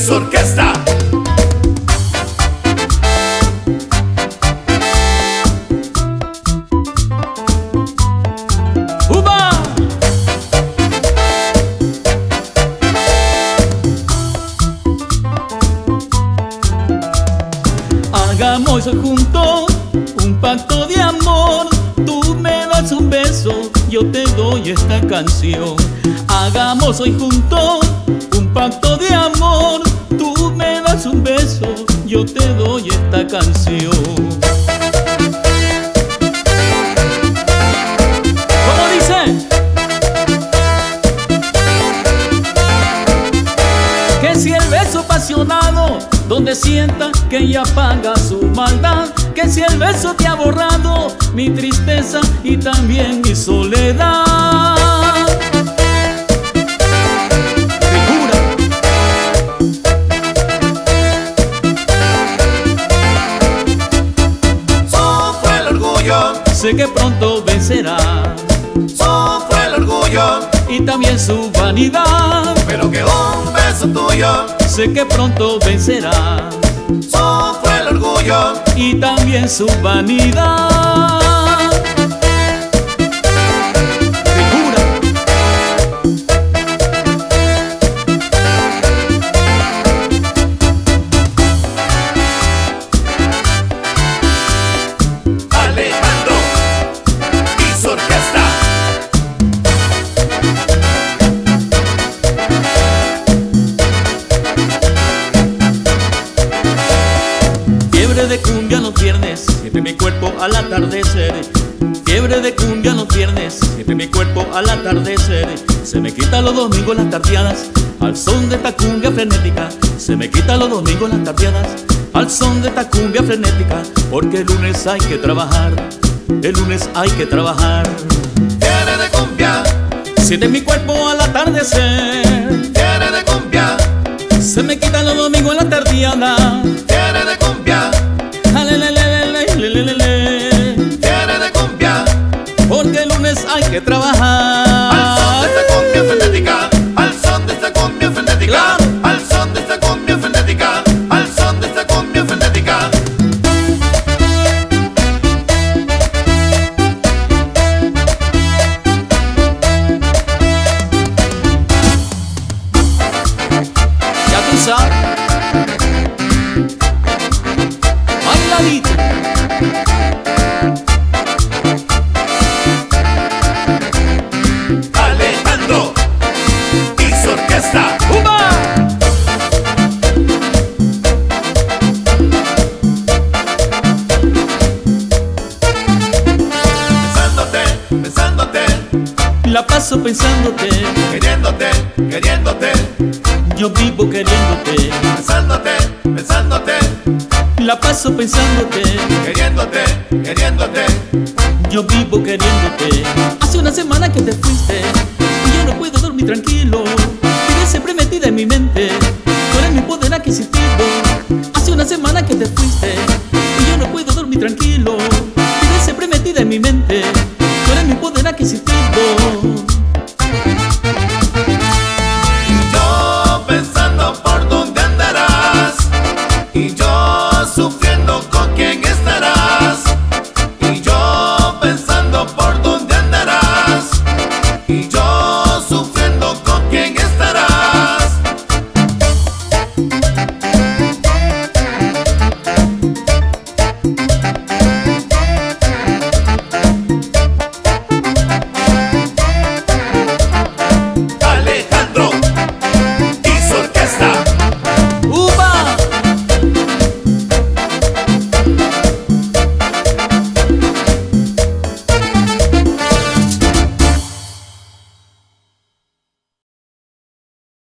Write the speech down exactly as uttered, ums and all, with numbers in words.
su orquesta. ¡Uba! Hagamos hoy juntos un pacto de amor. Tú me das un beso, yo te doy esta canción. Hagamos hoy juntos un pacto de amor. Tú me das un beso, yo te doy esta canción. ¿Cómo dice? Que si el beso apasionado, donde sienta que ella paga su maldad. Que si el beso te ha borrado mi tristeza y también mi soledad. Figura. Sufre el orgullo, Sé que pronto vencerá, sufre el orgullo, y también su vanidad. pero que un beso tuyo. Sé que pronto vencerá, Sufre el orgullo, y también su vanidad. Figura. Alejandro y su orquesta. Fiebre de cumbia los viernes, siente mi cuerpo al atardecer. Fiebre de cumbia los viernes, siente mi cuerpo al atardecer. Se me quita los domingos las tardeadas, al son de esta cumbia frenética. Se me quita los domingos las tardeadas, al son de esta cumbia frenética. Porque el lunes hay que trabajar, el lunes hay que trabajar. Fiebre de cumbia, Siente mi cuerpo al atardecer. fiebre de cumbia, Se me quitan los domingos en la tardeada. fiebre de cumbia, Alelelelelelelele. fiebre de cumbia. Porque el lunes hay que Al son de trabajar. esta cumbia frenética, al son de esta cumbia frenética, Claro. al son de esta cumbia frenética, al son de esta cumbia frenética. Ya tú sabes. Bailadito. Alejandro y su orquesta. ¡Uba! Pensándote, pensándote, La paso pensándote. queriéndote, queriéndote, Yo vivo queriéndote. pensándote, pensándote, La paso pensándote. queriéndote, queriéndote. Yo vivo queriéndote. Hace una semana que te fuiste y yo no puedo dormir tranquilo. Vives siempre metida en mi mente. Tú eres mi poder adquisitivo. Hace una semana que te fuiste y yo no puedo dormir tranquilo.